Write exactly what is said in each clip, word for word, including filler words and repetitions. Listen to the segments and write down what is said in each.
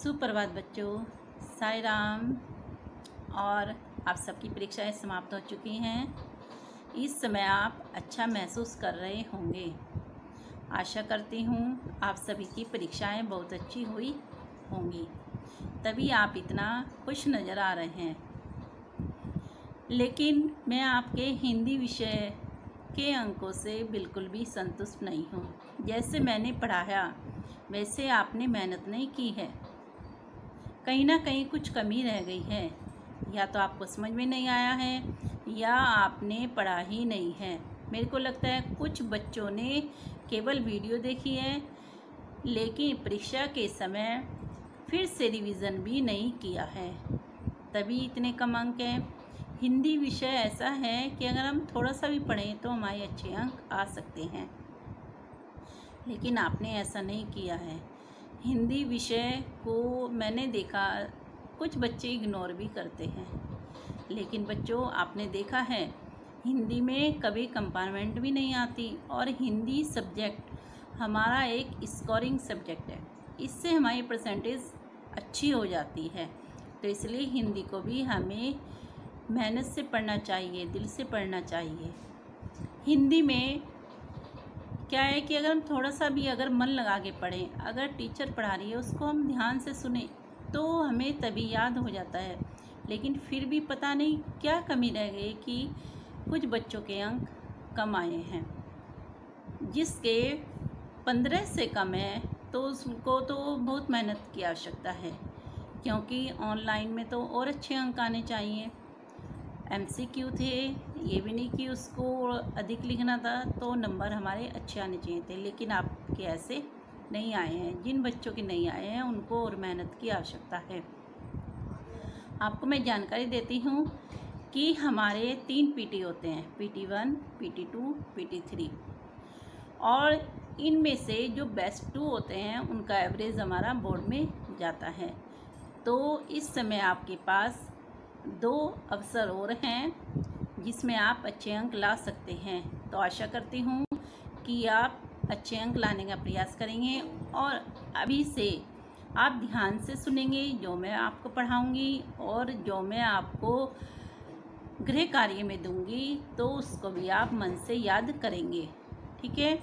सुप्रभात बच्चों, साई राम। और आप सबकी परीक्षाएं समाप्त हो चुकी हैं। इस समय आप अच्छा महसूस कर रहे होंगे। आशा करती हूँ आप सभी की परीक्षाएं बहुत अच्छी हुई होंगी, तभी आप इतना खुश नज़र आ रहे हैं। लेकिन मैं आपके हिंदी विषय के अंकों से बिल्कुल भी संतुष्ट नहीं हूँ। जैसे मैंने पढ़ाया वैसे आपने मेहनत नहीं की है। कहीं ना कहीं कुछ कमी रह गई है, या तो आपको समझ में नहीं आया है या आपने पढ़ा ही नहीं है। मेरे को लगता है कुछ बच्चों ने केवल वीडियो देखी है, लेकिन परीक्षा के समय फिर से रिवीजन भी नहीं किया है, तभी इतने कम अंक हैं। हिंदी विषय ऐसा है कि अगर हम थोड़ा सा भी पढ़ें तो हमारे अच्छे अंक आ सकते हैं, लेकिन आपने ऐसा नहीं किया है। हिंदी विषय को मैंने देखा कुछ बच्चे इग्नोर भी करते हैं, लेकिन बच्चों आपने देखा है हिंदी में कभी कंपार्टमेंट भी नहीं आती। और हिंदी सब्जेक्ट हमारा एक स्कोरिंग सब्जेक्ट है, इससे हमारी परसेंटेज अच्छी हो जाती है। तो इसलिए हिंदी को भी हमें मेहनत से पढ़ना चाहिए, दिल से पढ़ना चाहिए। हिंदी में क्या है कि अगर हम थोड़ा सा भी अगर मन लगा के पढ़ें, अगर टीचर पढ़ा रही है उसको हम ध्यान से सुने तो हमें तभी याद हो जाता है। लेकिन फिर भी पता नहीं क्या कमी रह गई कि कुछ बच्चों के अंक कम आए हैं। जिसके पंद्रह से कम है तो उसको तो बहुत मेहनत की आवश्यकता है, क्योंकि ऑनलाइन में तो और अच्छे अंक आने चाहिए। एमसीक्यू थे, ये भी नहीं कि उसको अधिक लिखना था, तो नंबर हमारे अच्छे आने चाहिए थे, लेकिन आपके ऐसे नहीं आए हैं। जिन बच्चों के नहीं आए हैं उनको और मेहनत की आवश्यकता है। आपको मैं जानकारी देती हूँ कि हमारे तीन पीटी होते हैं, PT one, PT two, PT three. और इनमें से जो बेस्ट टू होते हैं उनका एवरेज हमारा बोर्ड में जाता है। तो इस समय आपके पास दो अवसर और हैं जिसमें आप अच्छे अंक ला सकते हैं। तो आशा करती हूँ कि आप अच्छे अंक लाने का प्रयास करेंगे और अभी से आप ध्यान से सुनेंगे जो मैं आपको पढ़ाऊँगी, और जो मैं आपको गृह कार्य में दूँगी तो उसको भी आप मन से याद करेंगे। ठीक है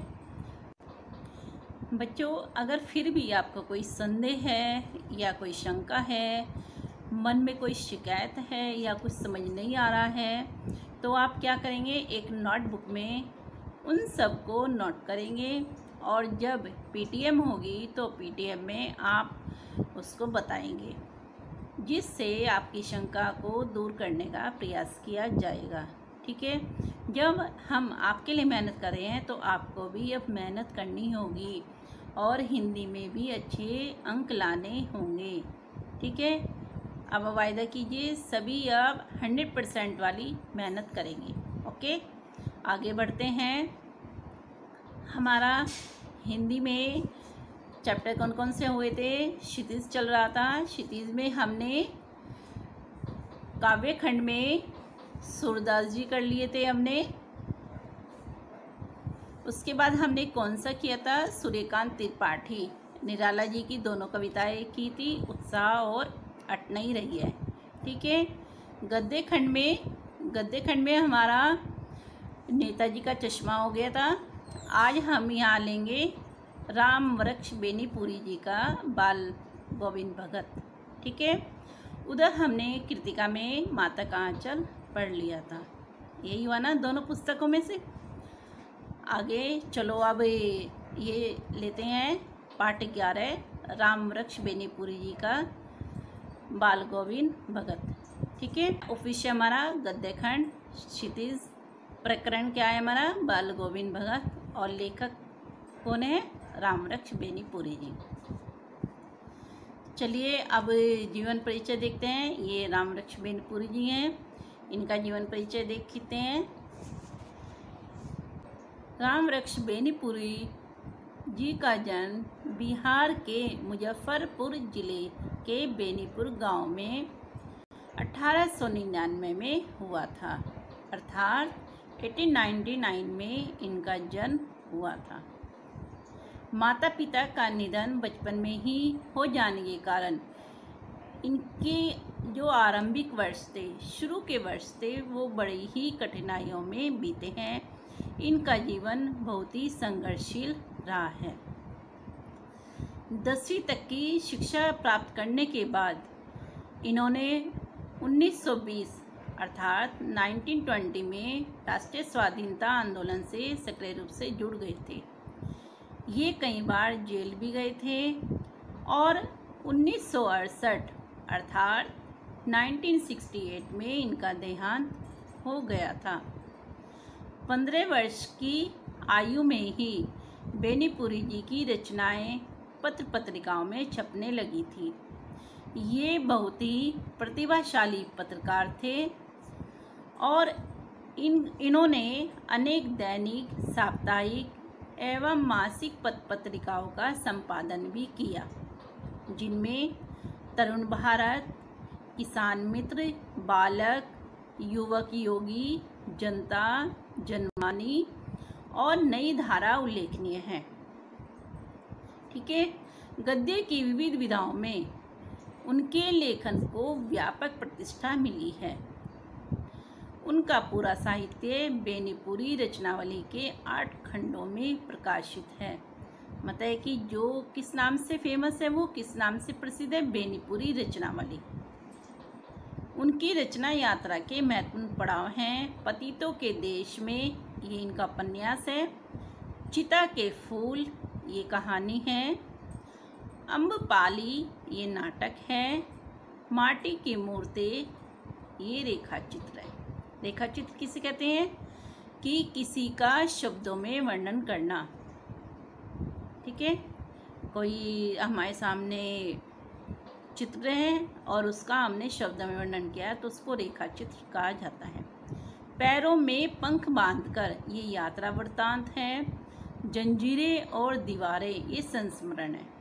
बच्चों, अगर फिर भी आपको कोई संदेह है या कोई शंका है, मन में कोई शिकायत है या कुछ समझ नहीं आ रहा है, तो आप क्या करेंगे, एक नोटबुक में उन सब को नोट करेंगे, और जब पीटीएम होगी तो पीटीएम में आप उसको बताएंगे, जिससे आपकी शंका को दूर करने का प्रयास किया जाएगा। ठीक है, जब हम आपके लिए मेहनत कर रहे हैं तो आपको भी अब मेहनत करनी होगी और हिंदी में भी अच्छे अंक लाने होंगे। ठीक है, अब वायदा कीजिए सभी अब हंड्रेड परसेंट वाली मेहनत करेंगे। ओके, आगे बढ़ते हैं। हमारा हिंदी में चैप्टर कौन कौन से हुए थे? क्षितिज चल रहा था। क्षितिज में हमने काव्य खंड में सूरदास जी कर लिए थे हमने। उसके बाद हमने कौन सा किया था? सूर्यकांत त्रिपाठी, निराला जी की दोनों कविताएं की थी, उत्साह और अटनई रही है। ठीक है, गद्य खंड में गद्य खंड में हमारा नेताजी का चश्मा हो गया था। आज हम यहाँ लेंगे राम वृक्ष बेनीपुरी जी का बाल गोविंद भगत। ठीक है, उधर हमने कृतिका में माता का आंचल पढ़ लिया था। यही हुआ ना दोनों पुस्तकों में से। आगे चलो, अब ये लेते हैं पाठ ग्यारह, राम वृक्ष बेनीपुरी जी का बाल गोविंद भगत। ठीक है, उपविषय हमारा गद्य खंड क्षितिज, प्रकरण क्या है हमारा? बाल गोविंद भगत, और लेखक कौन है? राम वृक्ष बेनीपुरी जी। चलिए अब जीवन परिचय देखते हैं। ये राम वृक्ष बेनीपुरी जी हैं, इनका जीवन परिचय देखते हैं। राम वृक्ष बेनीपुरी जी का जन्म बिहार के मुजफ्फरपुर जिले के बेनीपुर गांव में अठारह सौ निन्यानवे में हुआ था, अर्थात अठारह सौ निन्यानवे में इनका जन्म हुआ था। माता पिता का निधन बचपन में ही हो जाने के कारण इनके जो आरंभिक वर्ष थे, शुरू के वर्ष थे, वो बड़ी ही कठिनाइयों में बीते हैं। इनका जीवन बहुत ही संघर्षशील रहा है। दसवीं तक की शिक्षा प्राप्त करने के बाद इन्होंने उन्नीस सौ बीस अर्थात उन्नीस सौ बीस में राष्ट्रीय स्वाधीनता आंदोलन से सक्रिय रूप से जुड़ गए थे। ये कई बार जेल भी गए थे और उन्नीस सौ अड़सठ अर्थात उन्नीस सौ अड़सठ में इनका देहांत हो गया था। पंद्रह वर्ष की आयु में ही बेनीपुरी जी की रचनाएं पत्र पत्रिकाओं में छपने लगी थी। ये बहुत ही प्रतिभाशाली पत्रकार थे और इन इन्होंने अनेक दैनिक, साप्ताहिक एवं मासिक पत्र पत्रिकाओं का संपादन भी किया, जिनमें तरुण भारत, किसान मित्र, बालक, युवक योगी, जनता, जनवाणी और नई धारा उल्लेखनीय है। ठीक है। गद्य की विविध विधाओं में उनके लेखन को व्यापक प्रतिष्ठा मिली है। उनका पूरा साहित्य बेनीपुरी रचनावली के आठ खंडों में प्रकाशित है। मतलब है कि जो किस नाम से फेमस है, वो किस नाम से प्रसिद्ध है, बेनीपुरी रचनावली। उनकी रचना यात्रा के महत्वपूर्ण पड़ाव हैं। पतितों के देश में, ये इनका उपन्यास है। चिता के फूल, ये कहानी है। अम्बपाली, ये नाटक है। माटी की मूर्ति, ये रेखा चित्र है। रेखा चित्र किसे कहते हैं? कि किसी का शब्दों में वर्णन करना। ठीक है। कोई हमारे सामने चित्र है और उसका हमने शब्दों में वर्णन किया है तो उसको रेखा चित्र कहा जाता है। पैरों में पंख बांधकर, ये यात्रा वृत्तांत है। जंजीरें और दीवारें, ये संस्मरण है।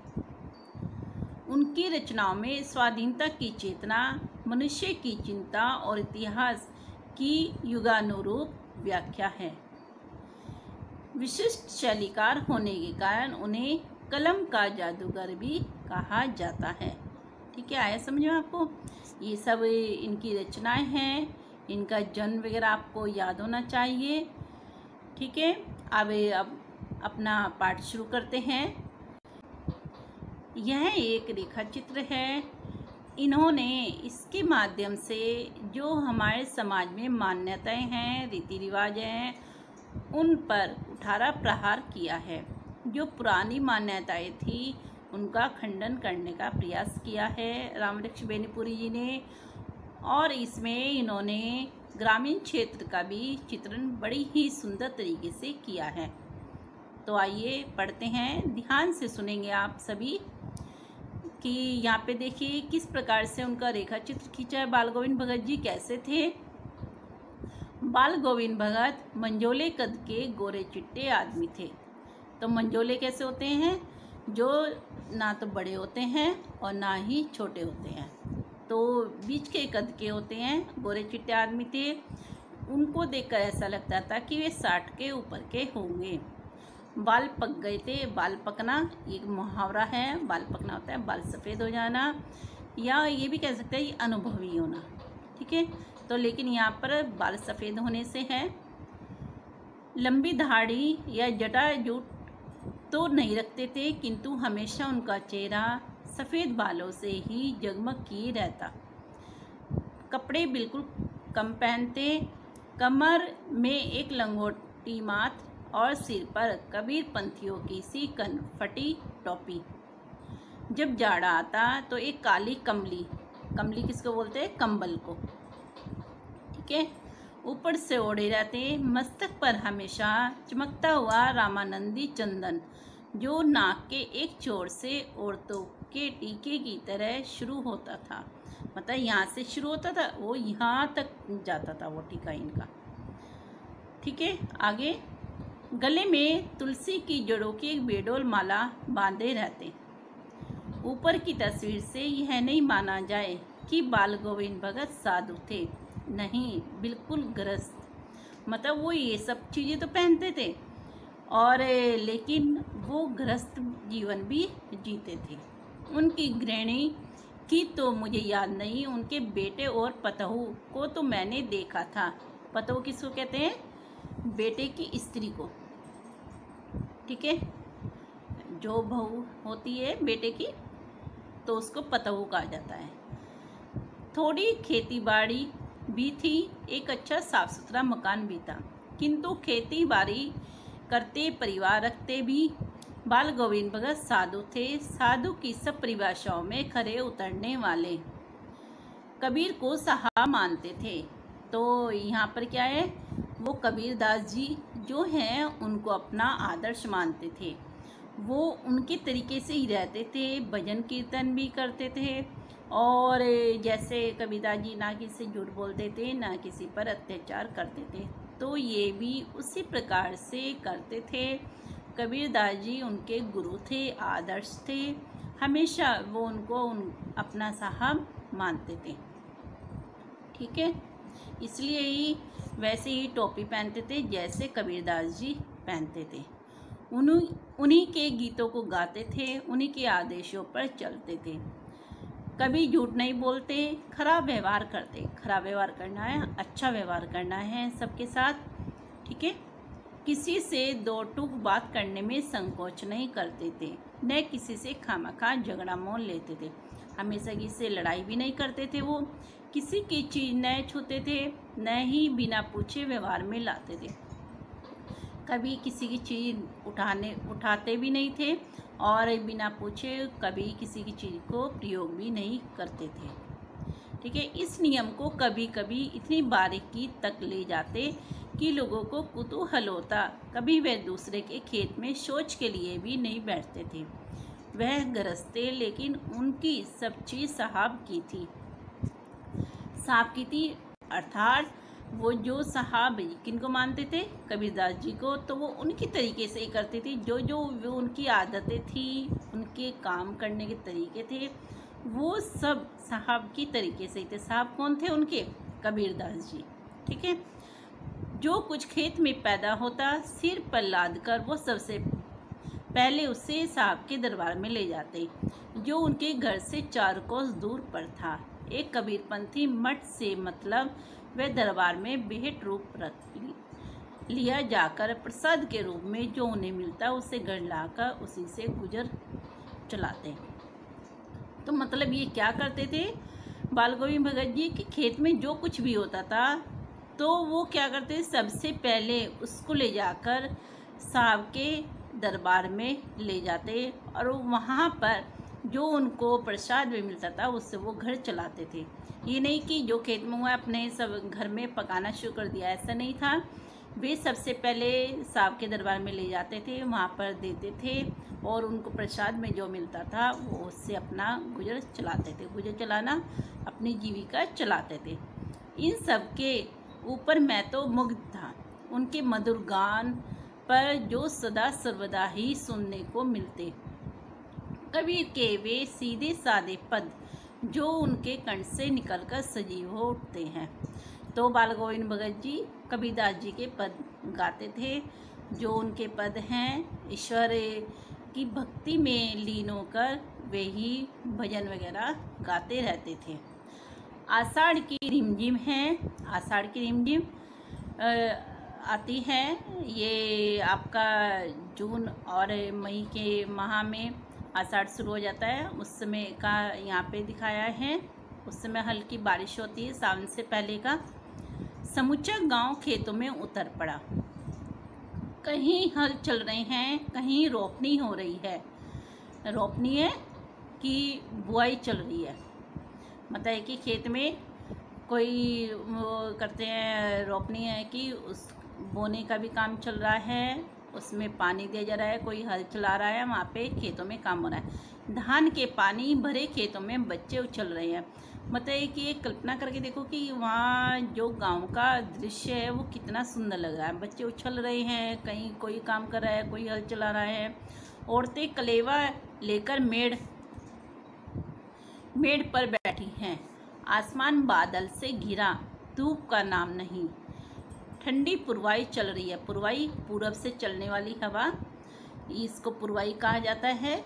उनकी रचनाओं में स्वाधीनता की चेतना, मनुष्य की चिंता और इतिहास की युगानुरूप व्याख्या है। विशिष्ट शैलीकार होने के कारण उन्हें कलम का जादूगर भी कहा जाता है। ठीक है, आया समझ में आपको? ये सब इनकी रचनाएं हैं। इनका जन्म वगैरह आपको याद होना चाहिए। ठीक है, अब अब अपना पाठ शुरू करते हैं। यह एक रेखा चित्र है। इन्होंने इसके माध्यम से जो हमारे समाज में मान्यताएं हैं, रीति रिवाज हैं, उन पर उठारा प्रहार किया है। जो पुरानी मान्यताएं थी उनका खंडन करने का प्रयास किया है रामवृक्ष बेनीपुरी जी ने। और इसमें इन्होंने ग्रामीण क्षेत्र का भी चित्रण बड़ी ही सुंदर तरीके से किया है। तो आइए पढ़ते हैं, ध्यान से सुनेंगे आप सभी कि यहाँ पे देखिए किस प्रकार से उनका रेखा चित्र खींचा है। बाल गोविंद भगत जी कैसे थे? बाल गोविंद भगत मंझोले कद के गोरे चिट्टे आदमी थे। तो मंझोले कैसे होते हैं? जो ना तो बड़े होते हैं और ना ही छोटे होते हैं, तो बीच के कद के होते हैं। गोरे चिट्टे आदमी थे। उनको देखकर ऐसा लगता था कि वे साठ के ऊपर के होंगे। बाल पक गए थे। बाल पकना एक मुहावरा है। बाल पकना होता है बाल सफ़ेद हो जाना, या ये भी कह सकते हैं अनुभवी होना। ठीक है, तो लेकिन यहाँ पर बाल सफ़ेद होने से है। लंबी दाढ़ी या जटा जूट तो नहीं रखते थे, किंतु हमेशा उनका चेहरा सफ़ेद बालों से ही जगमग किए रहता। कपड़े बिल्कुल कम पहनते। कमर में एक लंगोटी मात्र और सिर पर कबीर पंथियों की सी कन फटी टोपी। जब जाड़ा आता तो एक काली कमली, कमली किसको बोलते हैं? कंबल को। ठीक है, ऊपर से ओढ़े रहते। मस्तक पर हमेशा चमकता हुआ रामानंदी चंदन, जो नाक के एक छोर से औरतों के टीके की तरह शुरू होता था। मतलब यहाँ से शुरू होता था, वो यहाँ तक जाता था वो टीका इनका। ठीक है, आगे गले में तुलसी की जड़ों की एक बेडोल माला बांधे रहते। ऊपर की तस्वीर से यह नहीं माना जाए कि बाल गोविंद भगत साधु थे। नहीं, बिल्कुल गृहस्थ। मतलब वो ये सब चीज़ें तो पहनते थे, और लेकिन वो गृहस्थ जीवन भी जीते थे। उनकी गृहिणी की तो मुझे याद नहीं, उनके बेटे और पतोहू को तो मैंने देखा था। पतोहू किसको कहते हैं? बेटे की स्त्री को, ठीक है। जो बहू होती है बेटे की तो उसको पतोहू कहा जाता है। थोड़ी खेती बाड़ी भी थी, एक अच्छा साफ सुथरा मकान भी था, किंतु खेती बाड़ी करते परिवार रखते भी बाल गोविंद भगत साधु थे। साधु की सब परिभाषाओं में खरे उतरने वाले, कबीर को साहब मानते थे। तो यहाँ पर क्या है, वो कबीरदास जी जो हैं उनको अपना आदर्श मानते थे। वो उनके तरीके से ही रहते थे, भजन कीर्तन भी करते थे, और जैसे कबीरदास जी ना किसी से झूठ बोलते थे, ना किसी पर अत्याचार करते थे, तो ये भी उसी प्रकार से करते थे। कबीरदास जी उनके गुरु थे, आदर्श थे, हमेशा वो उनको उन अपना साहब मानते थे, ठीक है। इसलिए ही वैसे ही टोपी पहनते थे जैसे कबीरदास जी पहनते थे। उन्हीं उन्हीं के गीतों को गाते थे, उन्हीं के आदेशों पर चलते थे। कभी झूठ नहीं बोलते, खराब व्यवहार करते। खराब व्यवहार करना है, अच्छा व्यवहार करना है सबके साथ, ठीक है। किसी से दो टूक बात करने में संकोच नहीं करते थे, न किसी से खामखा झगड़ा मोल लेते थे। हमेशा किसी से लड़ाई भी नहीं करते थे। वो किसी की चीज़ न छूते थे, न ही बिना पूछे व्यवहार में लाते थे। कभी किसी की चीज़ उठाने उठाते भी नहीं थे, और बिना पूछे कभी किसी की चीज़ को प्रयोग भी नहीं करते थे, ठीक है। इस नियम को कभी कभी इतनी बारीकी तक ले जाते कि लोगों को कुतूहल होता। कभी वे दूसरे के खेत में शौच के लिए भी नहीं बैठते थे। वह गरजते, लेकिन उनकी सब चीज़ साहब की थी। साहब की थी अर्थात वो जो साहब किनको मानते थे? कबीरदास जी को। तो वो उनकी तरीके से ही करते थे। जो जो वो उनकी आदतें थी, उनके काम करने के तरीके थे, वो सब साहब की तरीके से ही थे। साहब कौन थे उनके? कबीरदास जी, ठीक है। जो कुछ खेत में पैदा होता, सिर पर लाद कर वो सबसे पहले उसे साहब के दरबार में ले जाते, जो उनके घर से चार कोस दूर पर था। एक कबीरपंथी मठ से मतलब वह दरबार में बेहद रूप रख लिया जाकर प्रसाद के रूप में जो उन्हें मिलता उसे घर लाकर उसी से गुजर चलाते। तो मतलब ये क्या करते थे बाल गोविंद भगत जी कि खेत में जो कुछ भी होता था तो वो क्या करते, सबसे पहले उसको ले जाकर साहब के दरबार में ले जाते, और वहाँ पर जो उनको प्रसाद भी मिलता था उससे वो घर चलाते थे। ये नहीं कि जो खेत में हुआ अपने सब घर में पकाना शुरू कर दिया, ऐसा नहीं था। वे सबसे पहले साहब के दरबार में ले जाते थे, वहाँ पर देते थे, और उनको प्रसाद में जो मिलता था वो उससे अपना गुजर चलाते थे। गुजर चलाना, अपनी जीविका चलाते थे। इन सब के ऊपर मैं तो मुग्ध था, उनके मधुर गान पर जो सदा सर्वदा ही सुनने को मिलते। कबीर के वे सीधे सादे पद जो उनके कंठ से निकलकर सजीव हो उठते हैं। तो बाल गोविंद भगत जी कबीरदास जी के पद गाते थे, जो उनके पद हैं ईश्वर की भक्ति में लीन होकर वे ही भजन वगैरह गाते रहते थे। आषाढ़ की रिमझिम है, आषाढ़ की रिमझिम आती है, ये आपका जून और मई के माह में आषाढ़ शुरू हो जाता है। उस समय का यहाँ पे दिखाया है, उस समय हल्की बारिश होती है सावन से पहले का। समूचा गांव खेतों में उतर पड़ा, कहीं हल चल रहे हैं, कहीं रोपनी हो रही है। रोपनी है कि बुआई चल रही है, मतलब है कि खेत में कोई वो करते हैं, रोपनी है कि उस बोने का भी काम चल रहा है, उसमें पानी दिया जा रहा है, कोई हल चला रहा है, वहाँ पे खेतों में काम हो रहा है। धान के पानी भरे खेतों में बच्चे उछल रहे हैं। मतलब कि एक कल्पना करके देखो कि वहाँ जो गांव का दृश्य है वो कितना सुंदर लग रहा है। बच्चे उछल रहे हैं, कहीं कोई काम कर रहा है, कोई हल चला रहा है। औरतें कलेवा लेकर मेड़ मेड़ पर बैठी हैं। आसमान बादल से घिरा, धूप का नाम नहीं। ठंडी पुरवाई चल रही है। पुरवाई पूरब से चलने वाली हवा, इसको पुरवाई कहा जाता है।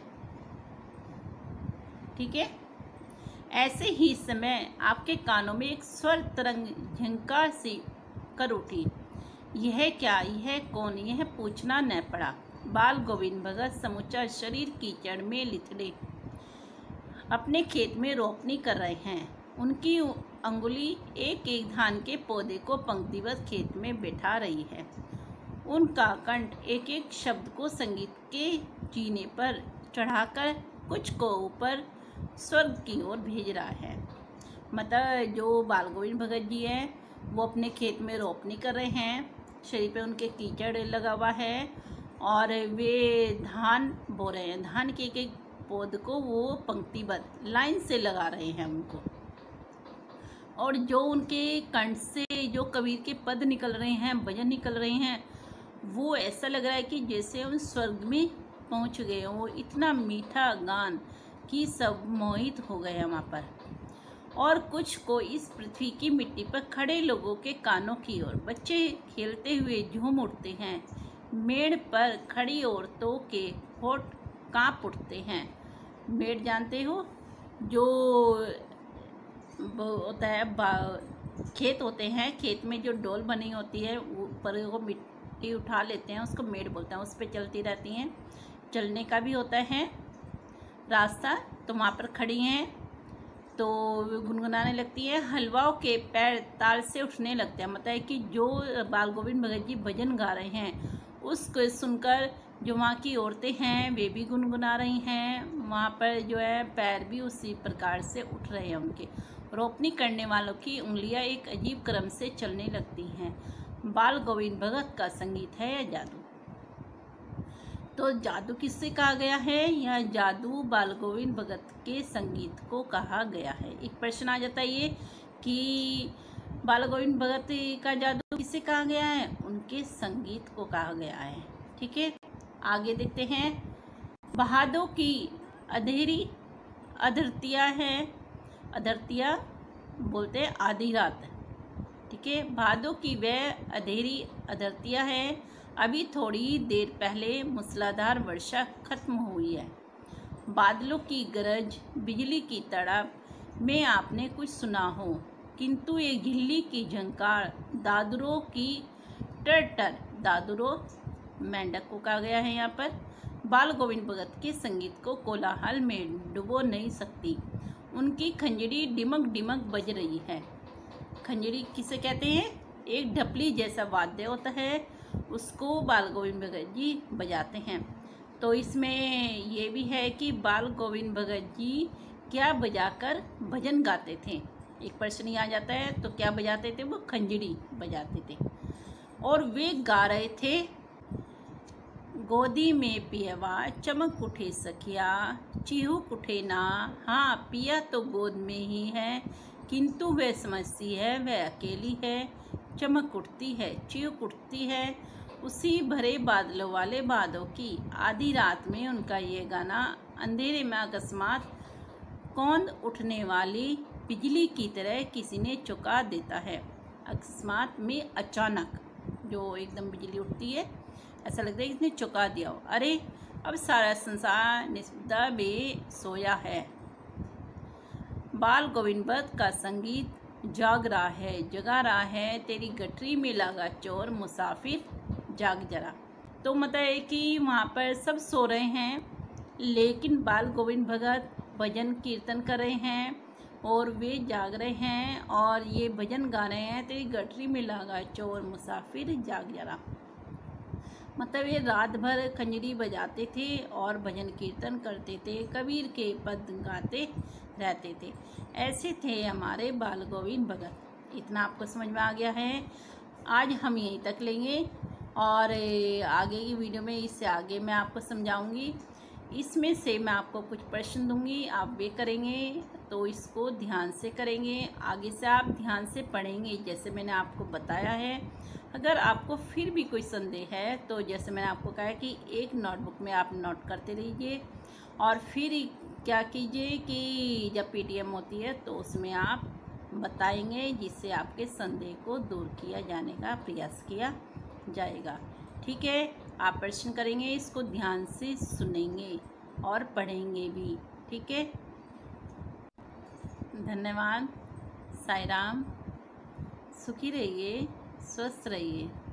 ठीक है। ऐसे ही समय आपके कानों में एक स्वर तरंग झंकार सी कर उठी। यह क्या, यह कौन, यह पूछना न पड़ा। बाल गोविंद भगत समूचा शरीर कीचड़ में लिथड़े अपने खेत में रोपनी कर रहे हैं। उनकी अंगुली एक एक धान के पौधे को पंक्तिबद्ध खेत में बैठा रही है। उनका कंठ एक एक शब्द को संगीत के जीने पर चढ़ाकर कुछ को ऊपर स्वर्ग की ओर भेज रहा है। मतलब जो बाल गोविंद भगत जी हैं वो अपने खेत में रोपनी कर रहे हैं, शरीर पे उनके कीचड़ लगा हुआ है और वे धान बो रहे हैं। धान के एक एक पौध को वो पंक्तिबद्ध लाइन से लगा रहे हैं उनको, और जो उनके कंठ से जो कबीर के पद निकल रहे हैं, भजन निकल रहे हैं, वो ऐसा लग रहा है कि जैसे हम स्वर्ग में पहुंच गए हों। इतना मीठा गान कि सब मोहित हो गए वहाँ पर। और कुछ को इस पृथ्वी की मिट्टी पर खड़े लोगों के कानों की ओर। बच्चे खेलते हुए झूम उठते हैं। मेड़ पर खड़ी औरतों के होठ कांप उठते हैं। मेड़ जानते हो, जो होता है खेत होते हैं, खेत में जो डोल बनी होती है ऊपर वो मिट्टी उठा लेते हैं, उसको मेड़ बोलते हैं। उस पर चलती रहती हैं। चलने का भी होता है रास्ता। तो वहाँ पर खड़ी हैं तो गुनगुनाने लगती है। हलवाओं के पैर ताल से उठने लगते हैं। मतलब कि जो बाल गोविंद भगत जी भजन गा रहे हैं उसको सुनकर जो वहाँ की औरतें हैं वे भी गुनगुना रही हैं। वहाँ पर जो है पैर भी उसी प्रकार से उठ रहे हैं उनके। रोपनी करने वालों की उंगलियां एक अजीब क्रम से चलने लगती हैं। बाल गोविंद भगत का संगीत है या जादू? तो जादू किससे कहा गया है? या जादू बाल गोविंद भगत के संगीत को कहा गया है। एक प्रश्न आ जाता है ये कि बाल गोविंद भगत का जादू किससे कहा गया है? उनके संगीत को कहा गया है। ठीक है, आगे देखते हैं। बहादों की अधेरी अधरतिया है। अधरतिया बोलते हैं आधी रात। ठीक है, भादों की वह अधेरी अधरतिया है। अभी थोड़ी देर पहले मूसलाधार वर्षा खत्म हुई है। बादलों की गरज, बिजली की तड़प में आपने कुछ सुना हो, किंतु ये झिल्ली की झंकार, दादुरों की टर टर, दादुरों मेंढक को कहा गया है यहाँ पर, बाल गोविंद भगत के संगीत को कोलाहल में डुबो नहीं सकती। उनकी खंजरी डिमक डिमक बज रही है। खंजरी किसे कहते हैं? एक ढपली जैसा वाद्य होता है, उसको बाल गोविंद भगत जी बजाते हैं। तो इसमें ये भी है कि बाल गोविंद भगत जी क्या बजाकर भजन गाते थे। एक प्रश्न ही आ जाता है, तो क्या बजाते थे? वो खंजरी बजाते थे। और वे गा रहे थे, गोदी में पियवा चमक उठे सखिया, चिहुक उठे ना, हाँ पिया तो गोद में ही है, किंतु वह समझती है वह अकेली है। चमक उठती है, चिहुक उठती है, उसी भरे बादलों वाले बादों की। आधी रात में उनका ये गाना अंधेरे में अकस्मात कौंध उठने वाली बिजली की तरह किसी ने चौंका देता है। अकस्मात में अचानक जो एकदम बिजली उठती है, ऐसा लगता है कि इसने चौंका दिया हो। अरे अब सारा संसार निस्बता बे सोया है। बाल गोविंद भगत का संगीत जाग रहा है, जगा रहा है, तेरी गठरी में लगा चोर मुसाफिर जाग जरा। तो मतलब है कि वहाँ पर सब सो रहे हैं, लेकिन बाल गोविंद भगत भजन कीर्तन कर रहे हैं और वे जाग रहे हैं और ये भजन गा रहे हैं, तेरी गठरी में लगा चोर मुसाफिर जाग जरा। मतलब ये रात भर खंजरी बजाते थे और भजन कीर्तन करते थे, कबीर के पद गाते रहते थे। ऐसे थे हमारे बाल गोविंद भगत। इतना आपको समझ में आ गया है। आज हम यहीं तक लेंगे और आगे की वीडियो में इससे आगे मैं आपको समझाऊंगी। इसमें से मैं आपको कुछ प्रश्न दूंगी, आप वे करेंगे तो इसको ध्यान से करेंगे। आगे से आप ध्यान से पढ़ेंगे जैसे मैंने आपको बताया है। अगर आपको फिर भी कोई संदेह है तो जैसे मैंने आपको कहा कि एक नोटबुक में आप नोट करते रहिए और फिर क्या कीजिए कि जब पीटीएम होती है तो उसमें आप बताएंगे, जिससे आपके संदेह को दूर किया जाने का प्रयास किया जाएगा। ठीक है, आप प्रश्न करेंगे, इसको ध्यान से सुनेंगे और पढ़ेंगे भी। ठीक है, धन्यवाद। साईं राम। सुखी रहिए, स्वस्थ रहिए।